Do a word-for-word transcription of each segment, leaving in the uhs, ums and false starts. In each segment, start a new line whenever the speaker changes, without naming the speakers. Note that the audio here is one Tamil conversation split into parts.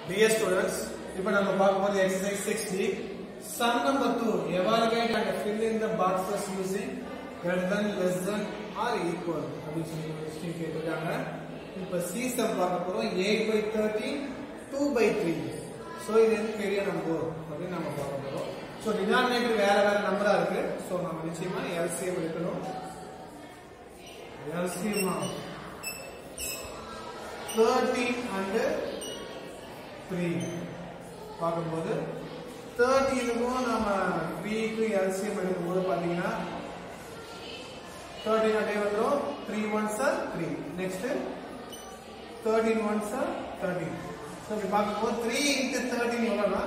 Dear students, இப்போ நம்ம பார்க்க போறது exercise six D. Sum number two. Evaluate and fill in the boxes using greater than, less than or equal. அப்படின்னு சொல்லி கொஸ்டின் கேட்டிருக்காங்க. இப்போ C sum பார்க்க போறோம் eight by thirteen, two by three. So இது வந்து பெரிய நம்பர் அப்படி நம்ம பார்க்க போறோம். சோ டினாமினேட்டர் வேற வேற நம்பரா இருக்கு. சோ நம்ம நிச்சயமா L C M எடுக்கணும். L C M thirteen and three பார்க்கும்போது thirteen க்கும் நாம three க்கு L C M எடுக்கும்போது பாத்தீங்கன்னா thirteen அப்படியே வந்துரும். three ones are three. Next thirteen ones are thirteen. So we பார்க்கும்போது three into thirteen எவ்வளவுனா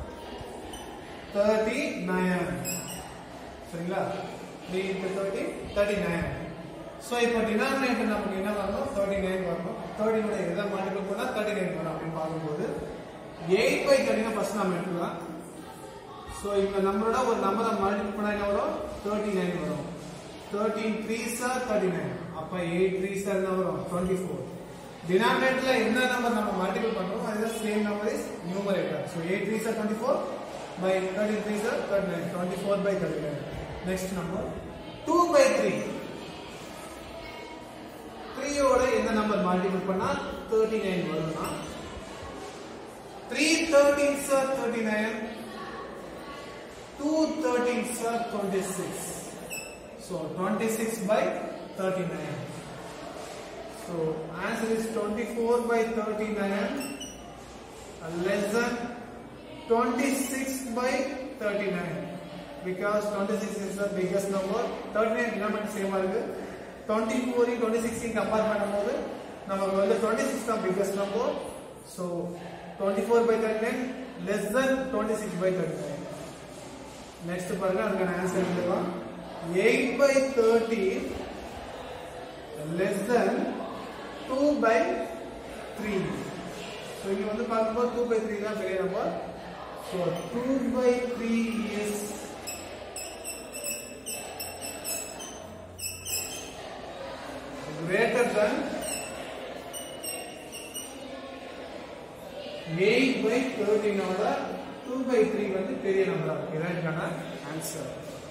thirty-nine. சரிங்களா? three into thirteen thirty-nine. So இப்போ டினாமினேட்டர் நமக்கு என்ன வரணும்? thirty-nine வரணும். thirteen ஓட எதை மல்டிபிள் பண்ணா thirty-nine வரும் அப்படின்னு பார்க்கும்போது eight by thirteen ஃபர்ஸ்ட் நாம எடுக்கலாம். சோ இந்த நம்பரோட ஒரு நம்பரை மல்டிபிள் பண்ணா என்ன வரும்? thirty-nine வரும். thirteen threes are thirty-nine. அப்ப eight threes are என்ன வரும்? twenty-four. டினாமினேட்டர்ல என்ன நம்பர் நம்ம மல்டிபிள் பண்றோமோ அது same number is numerator. So eight threes are twenty-four by thirteen threes are thirty-nine. twenty-four by thirty-nine. Next number two by three. three ஓட என்ன நம்பர் மல்டிபிள் பண்ணா thirty-nine வரும்னா three thirteens are thirty-nine, two thirteens are twenty-six. So twenty-six by thirty-nine. So answer is twenty-four by thirty-nine less than twenty-six by thirty-nine because twenty-six is the biggest number. thirty-nine element same இருக்கு. twenty-four and twenty-six compare பண்ணும்போது நமக்கு வந்து twenty-six தான் biggest number. So twenty-four by thirty-nine less than twenty-six by thirty-nine. Next பாருங்க அதுக்கான ஆன்சர் எழுதலாம். eight by thirteen less than two by three. So இங்க வந்து பார்க்கும்போது two by three தான் பெரிய number. So two by three is greater than eight by thirteen ஓட two by three வந்து பெரிய நம்பரா இருக்கு. இதுதான் ஆன்சர்.